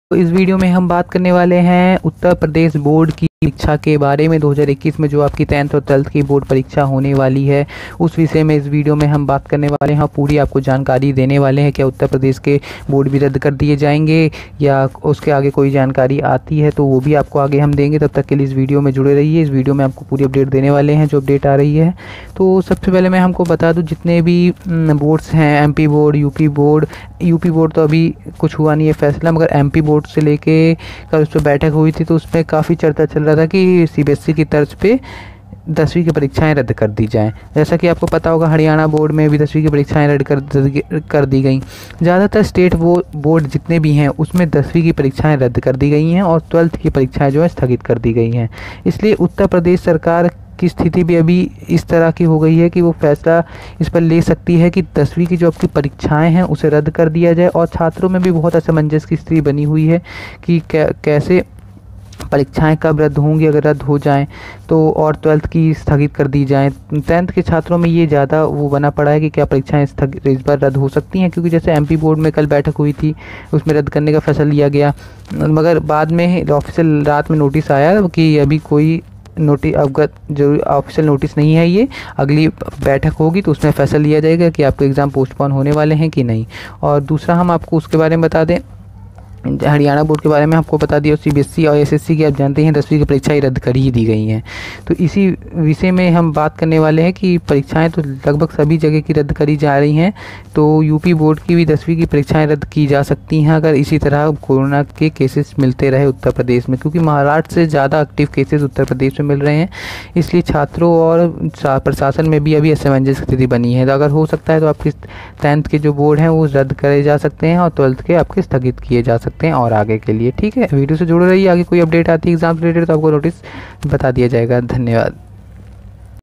तो इस वीडियो में हम बात करने वाले हैं उत्तर प्रदेश बोर्ड की परीक्षा के बारे में। 2021 में जो आपकी 10th और 12th की बोर्ड परीक्षा होने वाली है उस विषय में इस वीडियो में हम बात करने वाले हैं। पूरी आपको जानकारी देने वाले हैं। क्या उत्तर प्रदेश के बोर्ड भी रद्द कर दिए जाएंगे या उसके आगे कोई जानकारी आती है तो वो भी आपको आगे हम देंगे। तब तक के लिए इस वीडियो में जुड़े रहिए। इस वीडियो में आपको पूरी अपडेट देने वाले हैं जो अपडेट आ रही है। तो सबसे पहले मैं हमको बता दूँ, जितने भी बोर्ड्स हैं, MP बोर्ड, यूपी बोर्ड तो अभी कुछ हुआ नहीं है फैसला, मगर MP बोर्ड से लेके कल उस पर बैठक हुई थी तो उसमें काफ़ी चर्चा चल रहा था कि CBSE की तर्ज पे 10वीं की परीक्षाएं रद्द कर दी जाएं। जैसा कि आपको पता होगा, हरियाणा बोर्ड में भी 10वीं की परीक्षाएं रद्द कर दी गई। ज़्यादातर स्टेट बोर्ड जितने भी हैं उसमें 10वीं की परीक्षाएं रद्द कर दी गई हैं और 12th की परीक्षाएं जो है स्थगित कर दी गई हैं। इसलिए उत्तर प्रदेश सरकार की स्थिति भी अभी इस तरह की हो गई है कि वो फैसला इस पर ले सकती है कि 10वीं की जो आपकी परीक्षाएं हैं उसे रद्द कर दिया जाए। और छात्रों में भी बहुत असमंजस की स्थिति बनी हुई है कि कैसे परीक्षाएं कब रद्द होंगी, अगर रद्द हो जाएं तो, और 12th की स्थगित कर दी जाएं। 10th के छात्रों में ये ज़्यादा वो बना पड़ा है कि क्या परीक्षाएं इस बार रद्द हो सकती हैं, क्योंकि जैसे MP बोर्ड में कल बैठक हुई थी उसमें रद्द करने का फैसला लिया गया, मगर बाद में ऑफिशियल रात में नोटिस आया कि अभी कोई जो ऑफिशियल नोटिस नहीं है। ये अगली बैठक होगी तो उसमें फैसला लिया जाएगा कि आपके एग्ज़ाम पोस्टपोन होने वाले हैं कि नहीं। और दूसरा हम आपको उसके बारे में बता दें, हरियाणा बोर्ड के बारे में आपको बता दिया। CBSE और SSC की आप जानते हैं 10वीं की परीक्षाएं रद्द कर ही दी गई हैं। तो इसी विषय में हम बात करने वाले हैं कि परीक्षाएं तो लगभग सभी जगह की रद्द करी जा रही हैं। तो UP बोर्ड की भी 10वीं की परीक्षाएं रद्द की जा सकती हैं अगर इसी तरह कोरोना के केसेस मिलते रहे उत्तर प्रदेश में, क्योंकि महाराष्ट्र से ज़्यादा एक्टिव केसेस उत्तर प्रदेश में मिल रहे हैं। इसलिए छात्रों और प्रशासन में भी अभी असमंजस स्थिति बनी है। तो अगर हो सकता है तो आपके 10th के जो बोर्ड हैं वो रद्द करे जा सकते हैं और 12th के आपके स्थगित किए जा सकते हैं और आगे के लिए। ठीक है, वीडियो से जुड़े रहिए। आगे कोई अपडेट आती है एग्जाम रिलेटेड तो आपको नोटिस बता दिया जाएगा। धन्यवाद।